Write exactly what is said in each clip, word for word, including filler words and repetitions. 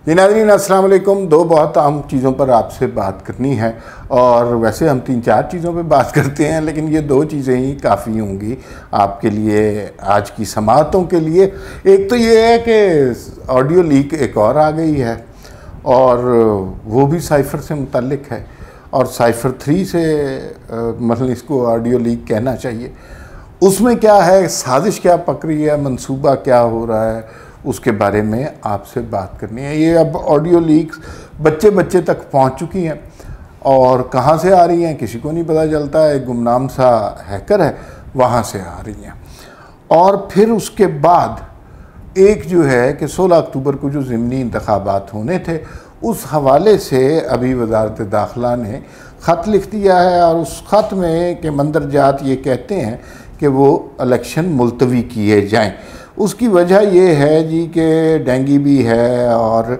जी नाज़रीन अस्सलाम वालेकुम। दो बहुत अहम चीज़ों पर आपसे बात करनी है और वैसे हम तीन चार चीज़ों पे बात करते हैं, लेकिन ये दो चीज़ें ही काफ़ी होंगी आपके लिए आज की समाअतों के लिए। एक तो ये है कि ऑडियो लीक एक और आ गई है और वो भी साइफ़र से मुतल्लिक है और साइफ़र थ्री से मतलब इसको ऑडियो लीक कहना चाहिए। उसमें क्या है, साजिश क्या पक रही है, मंसूबा क्या हो रहा है, उसके बारे में आपसे बात करनी है। ये अब ऑडियो लीक्स बच्चे बच्चे तक पहुंच चुकी हैं और कहां से आ रही हैं किसी को नहीं पता चलता है। गुमनाम सा हैकर है, वहां से आ रही हैं। और फिर उसके बाद एक जो है कि सोलह अक्टूबर को जो ज़िमनी इंतखाबात होने थे, उस हवाले से अभी वजारत दाखिला ने ख़त लिख दिया है और उस ख़त में के मंदरजात ये कहते हैं कि वो इलेक्शन मुलतवी किए जाएं। उसकी वजह ये है जी कि डेंगू भी है और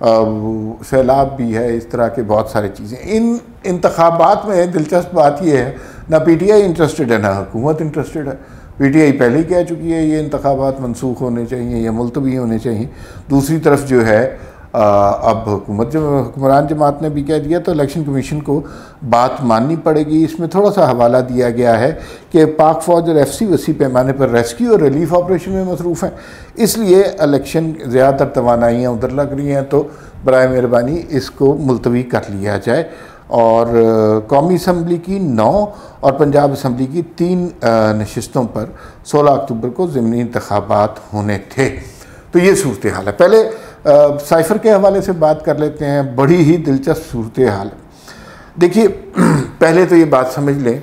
सैलाब भी है, इस तरह के बहुत सारी चीज़ें। इन इंतखाबात में दिलचस्प बात यह है, ना पी टी आई इंटरेस्टेड है ना हुकूमत इंटरेस्टेड है। पी टी आई पहले ही कह चुकी है ये इंतखाबात मनसूख होने चाहिए या मुलतवी होने चाहिए। दूसरी तरफ जो है आ, अब हुकूमत जो हुक्मरान जमात ने भी कह दिया, तो इलेक्शन कमीशन को बात माननी पड़ेगी। इसमें थोड़ा सा हवाला दिया गया है कि पाक फ़ौज और एफ सी वसी पैमाने पर रेस्क्यू और रिलीफ ऑपरेशन में मसरूफ़ हैं, इसलिए इलेक्शन ज़्यादातर तवानाइयाँ उधर लग रही हैं, तो बराए मेहरबानी इसको मुलतवी कर लिया जाए। और कौमी असम्बली की नौ और पंजाब असम्बली की तीन नशिस्तों पर सोलह अक्टूबर को ज़िमनी इंतखाबात होने थे। तो ये सूरत हाल है। पहले साइफ़र के हवाले से बात कर लेते हैं। बड़ी ही दिलचस्प सूरत हाल है। देखिए, पहले तो ये बात समझ लें,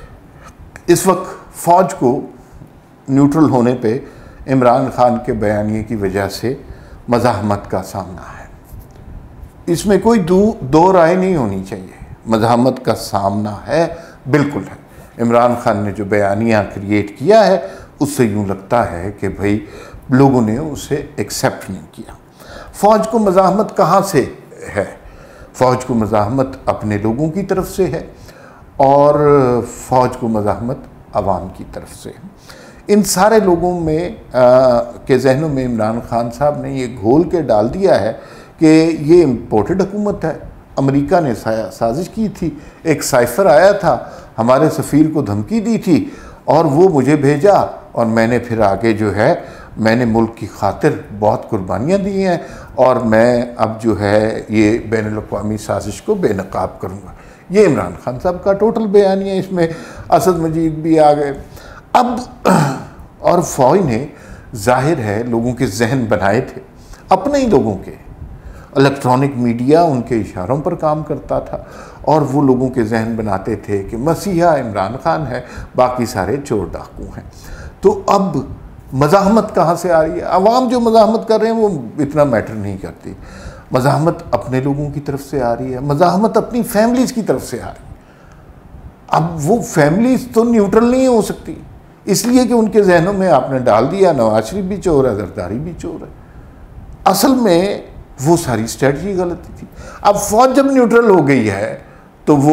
इस वक्त फ़ौज को न्यूट्रल होने पे इमरान खान के बयानिए की वजह से मज़ाहमत का सामना है। इसमें कोई दो दो राय नहीं होनी चाहिए, मज़ाहमत का सामना है, बिल्कुल है। इमरान खान ने जो बयानिया क्रिएट किया है, उससे यूँ लगता है कि भाई लोगों ने उसे एक्सेप्ट नहीं किया। फ़ौज को मज़ाहमत कहाँ से है? फ़ौज को मज़ाहमत अपने लोगों की तरफ से है और फ़ौज को मज़ाहमत आवाम की तरफ से है। इन सारे लोगों में आ, के जहनों में इमरान खान साहब ने ये घोल के डाल दिया है कि ये इम्पोर्टेड हुकूमत है। अमेरिका ने साजिश की थी, एक साइफ़र आया था, हमारे सफ़ीर को धमकी दी थी और वो मुझे भेजा और मैंने फिर आगे जो है मैंने मुल्क की खातिर बहुत कुर्बानियाँ दी हैं और मैं अब जो है ये बैनुल-अक़वामी साजिश को बेनकाब करूँगा। ये इमरान खान साहब का टोटल बयान है। इसमें असद मजीद भी आ गए। अब और फ़ौज ने जाहिर है लोगों के जहन बनाए थे, अपने ही लोगों के। इलेक्ट्रॉनिक मीडिया उनके इशारों पर काम करता था और वो लोगों के जहन बनाते थे कि मसीहा इमरान खान है, बाकी सारे चोर डाकू हैं। तो अब मज़ाहमत कहाँ से आ रही है? अवाम जो मज़ाहमत कर रहे हैं वो इतना मैटर नहीं करती। मज़ाहमत अपने लोगों की तरफ से आ रही है, मज़ाहमत अपनी फैमिलीज़ की तरफ से आ रही है। अब वो फैमिलीज़ तो न्यूट्रल नहीं हो सकती, इसलिए कि उनके जहनों में आपने डाल दिया नवाज शरीफ भी चोर है, जरदारी भी चोर है। असल में वो सारी स्ट्रेटजी गलत थी। अब फ़ौज जब न्यूट्रल हो गई है तो वो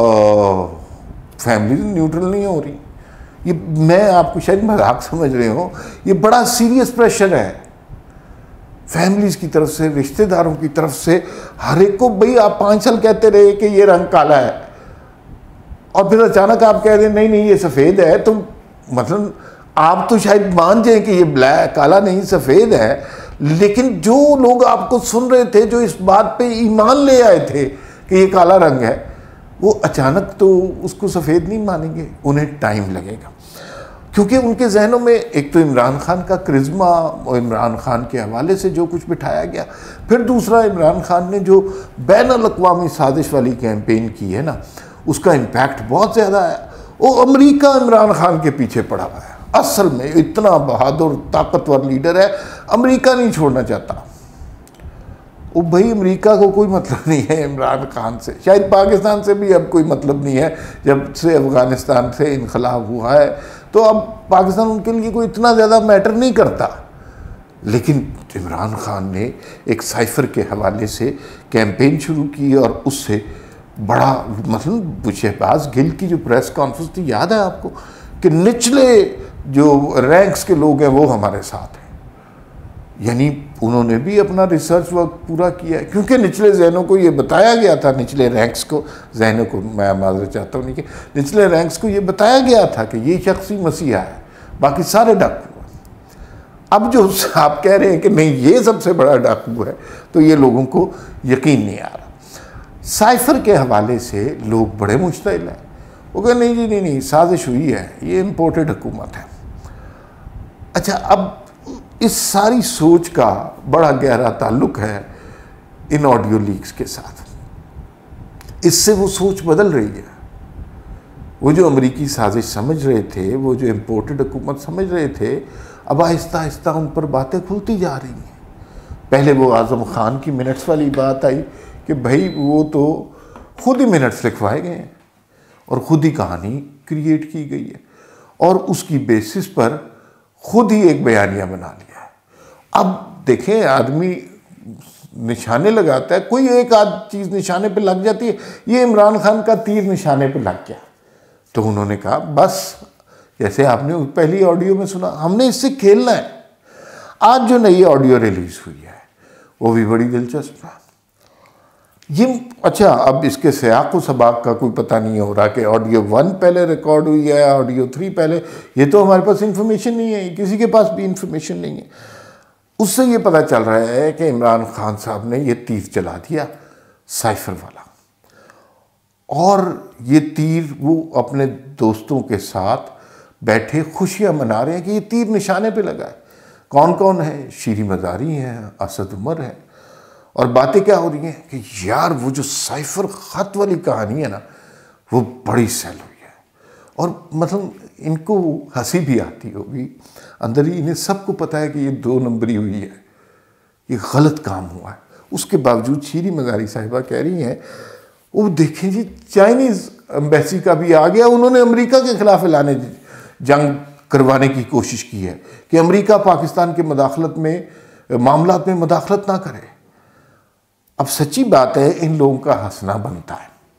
फैमिली न्यूट्रल नहीं हो रही। ये मैं आपको शायद मजाक समझ रहे हो, ये बड़ा सीरियस प्रेशर है फैमिलीज़ की तरफ से, रिश्तेदारों की तरफ से, हर एक को। भाई आप पाँच साल कहते रहे कि ये रंग काला है और फिर अचानक आप कह दें नहीं नहीं ये सफ़ेद है, तो मतलब आप तो शायद मान जाएं कि ये ब्लैक काला नहीं सफ़ेद है, लेकिन जो लोग आपको सुन रहे थे, जो इस बात पे ईमान ले आए थे कि ये काला रंग है, वो अचानक तो उसको सफ़ेद नहीं मानेंगे, उन्हें टाइम लगेगा। क्योंकि उनके जहनों में एक तो इमरान खान का करिश्मा और इमरान खान के हवाले से जो कुछ बिठाया गया, फिर दूसरा इमरान खान ने जो बैनुल-अक़वामी साजिश वाली कैंपेन की है ना, उसका इम्पैक्ट बहुत ज़्यादा है। वो अमेरिका इमरान खान के पीछे पड़ा हुआ है। असल में इतना बहादुर ताकतवर लीडर है, अमेरिका नहीं छोड़ना चाहता। वो भाई अमेरिका को कोई मतलब नहीं है इमरान खान से, शायद पाकिस्तान से भी अब कोई मतलब नहीं है। जब से अफ़गानिस्तान से इनक़लाब हुआ है तो अब पाकिस्तान उनके लिए कोई इतना ज़्यादा मैटर नहीं करता। लेकिन इमरान खान ने एक साइफ़र के हवाले से कैंपेन शुरू की और उससे बड़ा मतलब शहबाज गिल की जो प्रेस कॉन्फ्रेंस थी, याद है आपको, कि निचले जो रैंक्स के लोग हैं वो हमारे साथ हैं। यानी उन्होंने भी अपना रिसर्च वर्क पूरा किया है, क्योंकि निचले जहनों को ये बताया गया था, निचले रैंक्स को, जहनों को मैं माजरत चाहता हूँ नहीं कि निचले रैंक्स को ये बताया गया था कि ये शख्स ही मसीहा है, बाकी सारे डाकू। अब जो आप कह रहे हैं कि नहीं ये सबसे बड़ा डाकू है, तो ये लोगों को यकीन नहीं आ रहा। साइफर के हवाले से लोग बड़े मुश्तिल हैं, वो कह नहीं जी नहीं नहीं साजिश हुई है, ये इम्पोर्टेड हुकूमत है। अच्छा, अब इस सारी सोच का बड़ा गहरा ताल्लुक है इन ऑडियो लीक्स के साथ। इससे वो सोच बदल रही है। वो जो अमेरिकी साजिश समझ रहे थे, वो जो इम्पोर्टेड हुकूमत समझ रहे थे, अब आहिस्ता आहिस्ता उन पर बातें खुलती जा रही हैं। पहले वो आज़म खान की मिनट्स वाली बात आई कि भाई वो तो खुद ही मिनट्स लिखवाए गए हैं और ख़ुद ही कहानी क्रिएट की गई है और उसकी बेसिस पर खुद ही एक बयानिया बना लिया है। अब देखें, आदमी निशाने लगाता है, कोई एक आध चीज़ निशाने पे लग जाती है, ये इमरान खान का तीर निशाने पे लग गया, तो उन्होंने कहा बस, जैसे आपने पहली ऑडियो में सुना, हमने इससे खेलना है। आज जो नई ऑडियो रिलीज हुई है वो भी बड़ी दिलचस्प है। ये अच्छा, अब इसके सियाक़ व सबाक़ का कोई पता नहीं हो रहा कि ऑडियो वन पहले रिकॉर्ड हुई है, ऑडियो थ्री पहले, ये तो हमारे पास इंफॉर्मेशन नहीं है, किसी के पास भी इंफॉर्मेशन नहीं है। उससे ये पता चल रहा है कि इमरान खान साहब ने ये तीर चला दिया साइफर वाला, और ये तीर वो अपने दोस्तों के साथ बैठे खुशियाँ मना रहे हैं कि ये तीर निशाने पे लगा है। कौन कौन है? शीरी मज़ारी हैं, असद उमर है, और बातें क्या हो रही हैं कि यार वो जो साइफर ख़त वाली कहानी है ना, वो बड़ी सेल हुई है, और मतलब इनको हंसी भी आती होगी, अंदर ही इन्हें सबको पता है कि ये दो नंबरी हुई है, ये गलत काम हुआ है। उसके बावजूद शीरी मज़ारी साहिबा कह रही हैं, वो देखें जी, चाइनीज़ एम्बेसी का भी आ गया, उन्होंने अमेरिका के खिलाफ ऐलान जंग करवाने की कोशिश की है कि अमेरिका पाकिस्तान के मदाखलत में मामलात में मदाखलत ना करे। अब सच्ची बात है, इन लोगों का हंसना बनता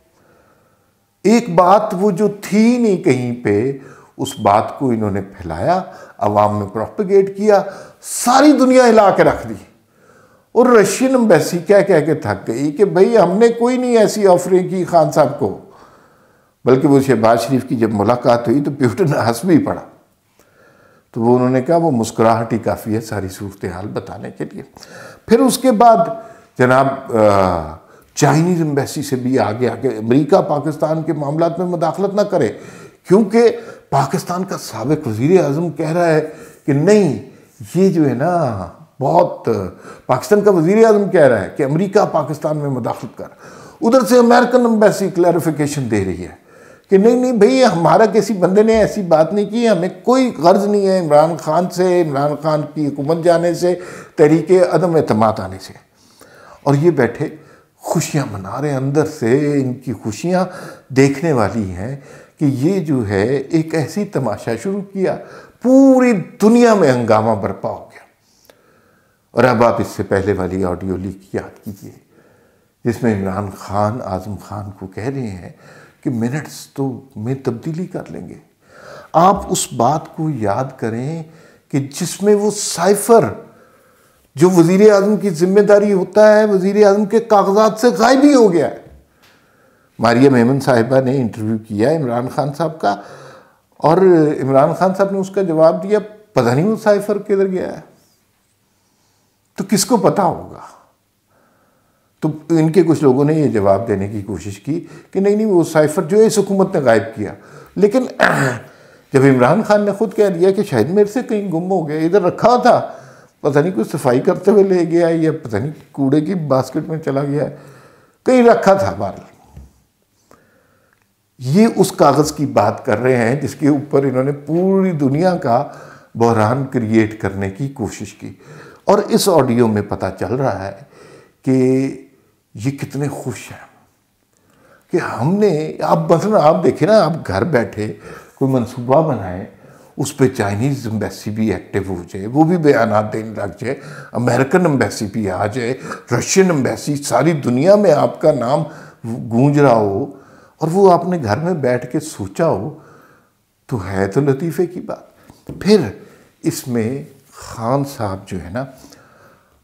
है। एक बात वो जो थी नहीं कहीं पे, उस बात को इन्होंने फैलाया, अवाम में प्रोपेगेट किया, सारी दुनिया हिला के रख दी। और रशियन एम्बेसी क्या कह के थक गई कि भाई हमने कोई नहीं ऐसी ऑफरिंग की खान साहब को, बल्कि वो शहबाज शरीफ की जब मुलाकात हुई तो प्यूटन हंस भी पड़ा, तो वो उन्होंने कहा वो मुस्कुराहट ही काफ़ी है सारी सूरत हाल बताने के लिए। फिर उसके बाद जनाब चाइनीज़ एम्बेसी से भी आगे आके अमेरिका पाकिस्तान के मामलात में मुदाखलत ना करे, क्योंकि पाकिस्तान का साबिक वज़ीर आज़म कह रहा है कि नहीं, ये जो है ना बहुत, पाकिस्तान का वज़ीर आज़म कह रहा है कि अमेरिका पाकिस्तान में मुदाखलत कर। उधर से अमेरिकन एम्बेसी क्लैरिफिकेशन दे रही है कि नहीं नहीं भाई, हमारा किसी बंदे ने ऐसी बात नहीं की, हमें कोई गर्ज नहीं है इमरान खान से, इमरान खान की हुकूमत जाने से, तहरीक अदम एतमाद आने से। और ये बैठे खुशियाँ मना रहे हैं, अंदर से इनकी खुशियाँ देखने वाली हैं कि ये जो है एक ऐसी तमाशा शुरू किया, पूरी दुनिया में हंगामा बरपा हो गया। और अब आप इससे पहले वाली ऑडियो लीक याद कीजिए, जिसमें इमरान खान आज़म खान को कह रहे हैं कि मिनट्स तो में तब्दीली कर लेंगे। आप उस बात को याद करें कि जिसमें वो साइफर जो वज़ीर आज़म की जिम्मेदारी होता है, वज़ीर आज़म के कागजात से गायब ही हो गया है। मारिया मेमन साहिबा ने इंटरव्यू किया इमरान खान साहब का, और इमरान खान साहब ने उसका जवाब दिया, पता नहीं वो साइफर किधर गया है। तो किसको पता होगा? तो इनके कुछ लोगों ने ये जवाब देने की कोशिश की कि नहीं नहीं वो साइफर जो है इस हुकूमत ने गायब किया। लेकिन जब इमरान खान ने खुद कह दिया कि शायद मेरे से कहीं गुम हो गया, इधर रखा था, पता नहीं कुछ सफाई करते हुए ले गया या पता नहीं कूड़े की बास्केट में चला गया, कहीं रखा था बाहर। ये उस कागज़ की बात कर रहे हैं जिसके ऊपर इन्होंने पूरी दुनिया का बहरान क्रिएट करने की कोशिश की। और इस ऑडियो में पता चल रहा है कि ये कितने खुश हैं कि हमने, आप मतलब आप देखें ना, आप घर बैठे कोई मंसूबा बनाएं, उस पर चाइनीज़ एम्बेसी भी एक्टिव हो जाए, वो भी बयान देने लग जाए, अमेरिकन एम्बेसी भी आ जाए, रशियन एम्बेसी, सारी दुनिया में आपका नाम गूंज रहा हो, और वो आपने घर में बैठ के सोचा हो, तो है तो लतीफ़े की बात। फिर इसमें खान साहब जो है ना,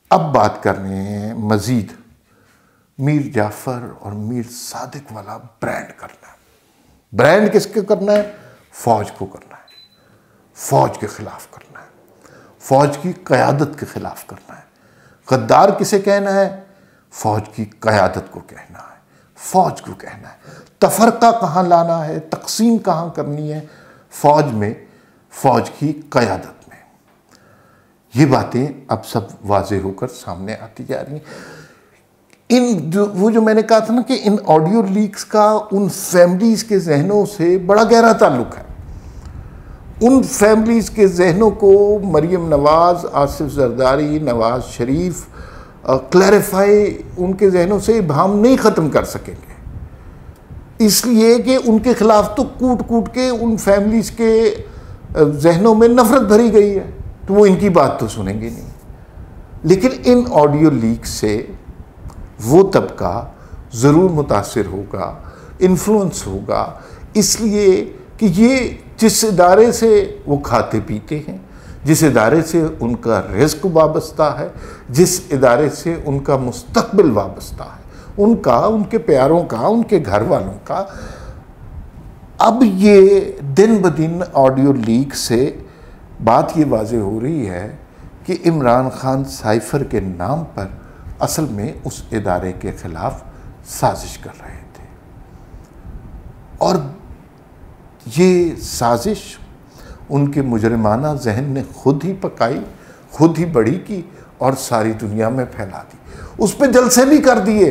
अब बात कर रहे हैं मजीद मीर जाफ़र और मीर सादिक वाला ब्रांड करना है। ब्रांड किसके करना है? फौज को करना है, फौज के खिलाफ करना है, फौज की क़यादत के खिलाफ करना है। गद्दार किसे कहना है? फौज की क़यादत को कहना है, फौज को कहना है। तफरका कहाँ लाना है, तकसीम कहाँ करनी है? फौज में, फौज की क़यादत में। ये बातें अब सब वाज़ेह होकर सामने आती जा रही हैं। इन जो वो जो मैंने कहा था ना कि इन ऑडियो लीक्स का उन फैमिलीज के जहनों से बड़ा गहरा ताल्लुक है। उन फैमिलीज के जहनों को मरियम नवाज़, आसिफ जरदारी, नवाज शरीफ क्लैरिफाई उनके जहनों से इबाहम नहीं ख़त्म कर सकेंगे, इसलिए कि उनके खिलाफ तो कूट कूट के उन फैमिलीज के जहनों में नफरत भरी गई है, तो वो इनकी बात तो सुनेंगे नहीं। लेकिन इन ऑडियो लीक से वो तबका ज़रूर मुतासिर होगा, इन्फ्लुएंस होगा, इसलिए कि ये जिस इदारे से वो खाते पीते हैं, जिस इदारे से उनका रिस्क वाबस्ता है, जिस इदारे से उनका मुस्तकबिल वाबस्ता है, उनका, उनके प्यारों का, उनके घर वालों का, अब ये दिन ब दिन ऑडियो लीक से बात ये वाज़ेह हो रही है कि इमरान खान साइफ़र के नाम पर असल में उस इदारे के ख़िलाफ़ साजिश कर रहे थे। और ये साजिश उनके मुजरिमाना जहन ने खुद ही पकाई, खुद ही बड़ी की और सारी दुनिया में फैला दी। उस पर जलसे भी कर दिए,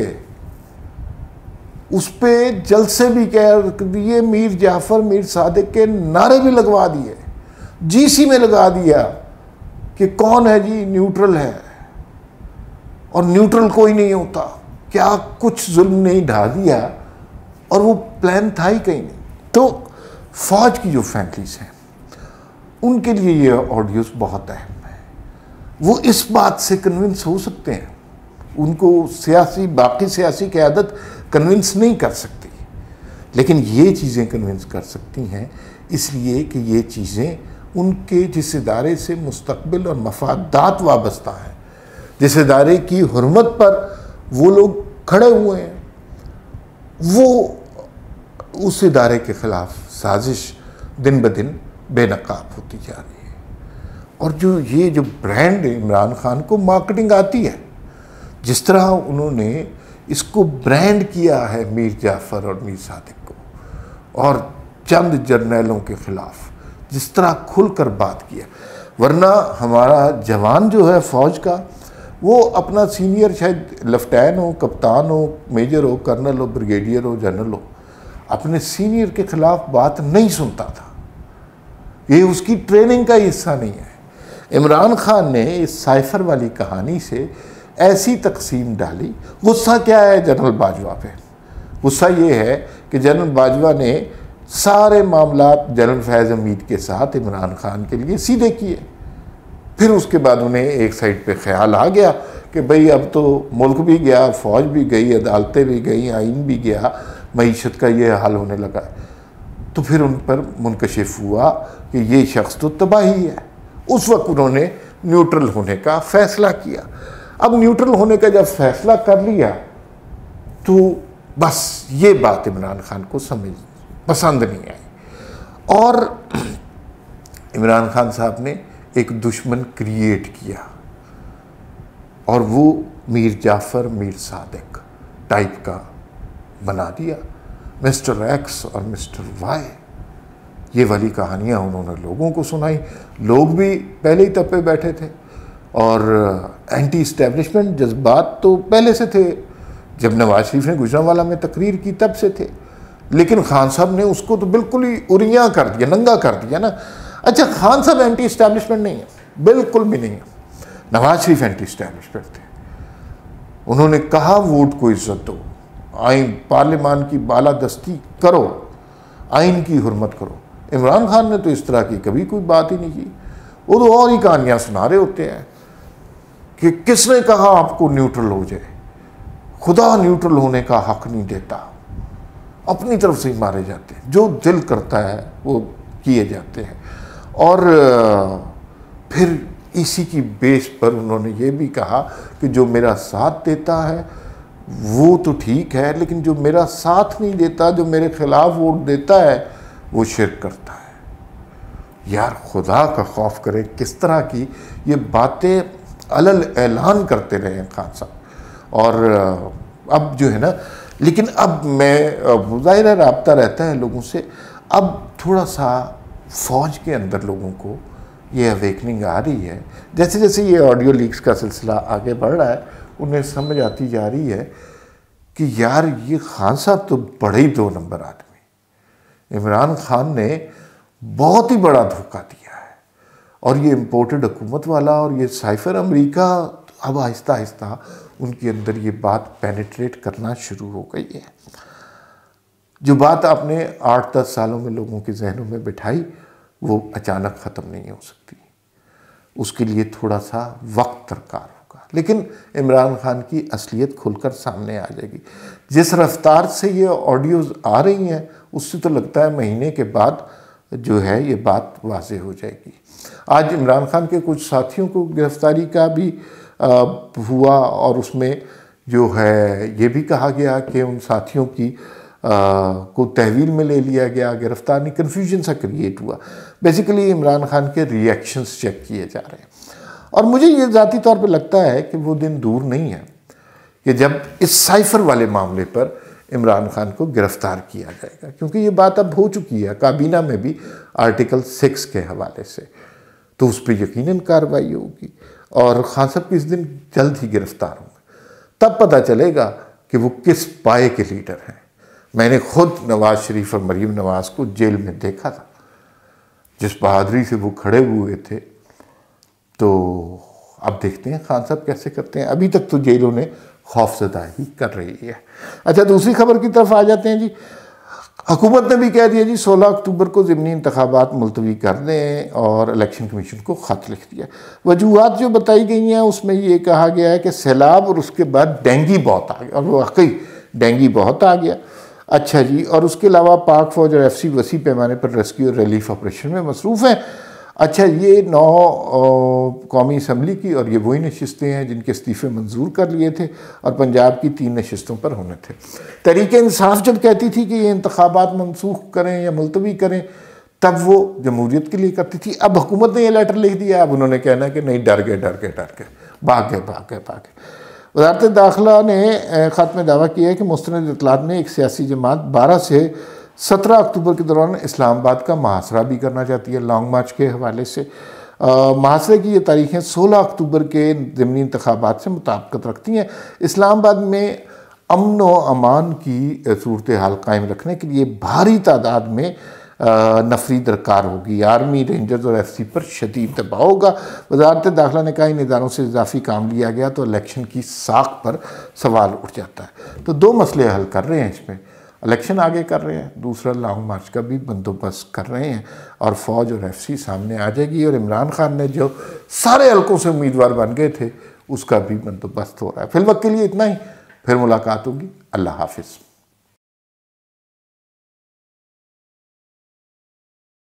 उस पर जलसे भी कर दिए, मीर जाफ़र, मीर सादिक के नारे भी लगवा दिए, जीसी में लगा दिया कि कौन है जी, न्यूट्रल है, और न्यूट्रल कोई नहीं होता, क्या कुछ जुल्म नहीं ढा दिया, और वो प्लान था ही कहीं नहीं। तो फौज की जो फैमिलीज हैं उनके लिए ये ऑडियोस बहुत अहम है। वो इस बात से कन्विंस हो सकते हैं, उनको सियासी, बाकी सियासी क़यादत कन्विंस नहीं कर सकती, लेकिन ये चीज़ें कन्विंस कर सकती हैं, इसलिए कि ये चीज़ें उनके जिस इदारे से मुस्तकबिल और मफादात वाबस्ता है, जिस इदारे की हुर्मत पर वो लोग खड़े हुए हैं, वो उस इदारे के ख़िलाफ़ साजिश दिन ब दिन बेनकाब होती जा रही है। और जो ये जो ब्रांड इमरान खान को मार्केटिंग आती है, जिस तरह उन्होंने इसको ब्रांड किया है मीर जाफ़र और मीर सादिक को, और चंद जर्नैलों के ख़िलाफ़ जिस तरह खुलकर बात किया, वरना हमारा जवान जो है फ़ौज का, वो अपना सीनियर शायद लेफ्टिनेंट हो, कप्तान हो, मेजर हो, कर्नल हो, ब्रिगेडियर हो, जनरल हो, अपने सीनियर के ख़िलाफ़ बात नहीं सुनता था। ये उसकी ट्रेनिंग का हिस्सा नहीं है। इमरान खान ने इस साइफ़र वाली कहानी से ऐसी तकसीम डाली। गुस्सा क्या है जनरल बाजवा पे? गुस्सा ये है कि जनरल बाजवा ने सारे मामलात जनरल फैज़ हमीद के साथ इमरान खान के लिए सीधे किए। फिर उसके बाद उन्हें एक साइड पे ख्याल आ गया कि भाई अब तो मुल्क भी गया, फ़ौज भी गई, अदालतें भी गई, आइन भी गया, मईशत का ये हाल होने लगा, तो फिर उन पर मुनकशिफ हुआ कि ये शख्स तो तबाही है। उस वक्त उन्होंने न्यूट्रल होने का फ़ैसला किया। अब न्यूट्रल होने का जब फ़ैसला कर लिया तो बस ये बात इमरान खान को समझ पसंद नहीं आई, और इमरान खान साहब ने एक दुश्मन क्रिएट किया, और वो मीर जाफ़र, मीर सादिक टाइप का बना दिया। मिस्टर एक्स और मिस्टर वाई, ये वाली कहानियाँ उन्होंने लोगों को सुनाई। लोग भी पहले ही तब पे बैठे थे, और एंटी इस्टेब्लिशमेंट जज्बात तो पहले से थे। जब नवाज शरीफ ने गुजरांवाला में तकरीर की तब से थे, लेकिन खान साहब ने उसको तो बिल्कुल ही उरियाँ कर दिया, नंगा कर दिया ना। अच्छा, खान साहब एंटी इस्टेब्लिशमेंट नहीं है, बिल्कुल भी नहीं है। नवाज शरीफ एंटी इस्टेब्लिशमेंट थे। उन्होंने कहा वोट को इज्जत दो, आइन पार्लियामान की बालादस्ती करो, आइन की हुर्मत करो। इमरान खान ने तो इस तरह की कभी कोई बात ही नहीं की। वो तो और ही कहानियाँ सुना रहे होते हैं कि किसने कहा आपको न्यूट्रल हो जाए, खुदा न्यूट्रल होने का हक नहीं देता, अपनी तरफ से ही मारे जाते हैं, जो दिल करता है वो किए जाते हैं। और फिर इसी की बेस पर उन्होंने ये भी कहा कि जो मेरा साथ देता है वो तो ठीक है, लेकिन जो मेरा साथ नहीं देता, जो मेरे खिलाफ वोट देता है, वो शिर्क करता है। यार खुदा का खौफ करे, किस तरह की ये बातें अलल ऐलान करते रहे हैं खान साहब। और अब जो है ना, लेकिन अब मैं ज़ाहिर है रब्ता रहता है लोगों से, अब थोड़ा सा फ़ौज के अंदर लोगों को ये अवेकनिंग आ रही है। जैसे जैसे ये ऑडियो लीक्स का सिलसिला आगे बढ़ रहा है, उन्हें समझ आती जा रही है कि यार ये खान साहब तो बड़े ही दो नंबर आदमी, इमरान खान ने बहुत ही बड़ा धोखा दिया है। और ये इम्पोर्टेड हुकूमत वाला और ये साइफर अमेरिका, अब आहिस्ता आहिस्ता उनके अंदर ये बात पेनिट्रेट करना शुरू हो गई है। जो बात आपने आठ दस सालों में लोगों के जहनों में बिठाई, वो अचानक ख़त्म नहीं हो सकती, उसके लिए थोड़ा सा वक्त दरकार होगा। लेकिन इमरान खान की असलियत खुलकर सामने आ जाएगी। जिस रफ्तार से ये ऑडियोज़ आ रही हैं, उससे तो लगता है महीने के बाद जो है ये बात वाज़ेह हो जाएगी। आज इमरान खान के कुछ साथियों को गिरफ्तारी का भी आ, हुआ, और उसमें जो है ये भी कहा गया कि उन साथियों की आ, को तहवील में ले लिया गया, गिरफ्तार नहीं, कन्फ्यूजन सा क्रिएट हुआ। बेसिकली इमरान खान के रिएक्शंस चेक किए जा रहे हैं। और मुझे ये ज़ाती तौर पे लगता है कि वो दिन दूर नहीं है कि जब इस साइफर वाले मामले पर इमरान खान को गिरफ्तार किया जाएगा, क्योंकि ये बात अब हो चुकी है काबीना में भी आर्टिकल सिक्स के हवाले से, तो उस पर यकीनन कार्रवाई होगी और खान साहब किस दिन जल्द ही गिरफ्तार होंगे। तब पता चलेगा कि वो किस पाए के लीडर हैं। मैंने खुद नवाज शरीफ और मरीम नवाज को जेल में देखा था, जिस बहादुरी से वो खड़े हुए थे। तो अब देखते हैं खान साहब कैसे करते हैं। अभी तक तो जेलों ने खौफजदा ही कर रही है। अच्छा, दूसरी खबर की तरफ आ जाते हैं जी। हुकूमत ने भी कह दिया जी सोलह अक्टूबर को ज़िमनी इंतखाबात मुलतवी कर दें, और इलेक्शन कमीशन को ख़त लिख दिया। वजूहात जो बताई गई हैं उसमें ये कहा गया है कि सैलाब और उसके बाद डेंगी बहुत आ गया, और वो वाकई डेंगी बहुत आ गया। अच्छा जी, और उसके अलावा पाक फ़ौज और एफ सी वसी पैमाने पर रेस्क्यू और रिलीफ ऑपरेशन में मसरूफ़ हैं। अच्छा, ये नौ कौमी असम्बली की और ये वही नशिस्तें हैं जिनके इस्तीफ़े मंजूर कर लिए थे, और पंजाब की तीन नशिस्तों पर होने थे। तहरीक इंसाफ जब कहती थी कि ये इंतखाबात मनसूख करें या मुलतवी करें, तब वो जमहूरियत के लिए करती थी। अब हुकूमत ने ये लेटर लिख दिया, अब उन्होंने कहना कि नहीं, डर गए डर गए डर गए भाग गए भाग गए भाग गए। वज़ारत दाखिला ने ख़त में दावा किया है कि मुस्तनद इत्तलात ने एक सियासी जमात बारह से सत्रह अक्टूबर के दौरान इस्लामाबाद का मुहासरा भी करना चाहती है लॉन्ग मार्च के हवाले से। मुहासरे की ये तारीखें सोलह अक्टूबर के ज़िमनी इंतखाबात से मुताबिकत रखती हैं। इस्लामाबाद में अमन व अमान की सूरत हाल कायम रखने के लिए भारी तादाद में नफरी दरकार होगी। आर्मी, रेंजर्स और एफ सी पर शदीद दबाव होगा। वज़ारत दाखिला ने कहा इन इदारों से इजाफी काम लिया गया तो इलेक्शन की साख पर सवाल उठ जाता है। तो दो मसले हल कर रहे हैं इसमें, इलेक्शन आगे कर रहे हैं, दूसरा लॉन्ग मार्च का भी बंदोबस्त कर रहे हैं, और फ़ौज और एफ सी सामने आ जाएगी। और इमरान खान ने जो सारे हल्कों से उम्मीदवार बन गए थे उसका भी बंदोबस्त हो रहा है। फिलवक्त के लिए इतना ही, फिर मुलाकात होगी। अल्लाह हाफिज़।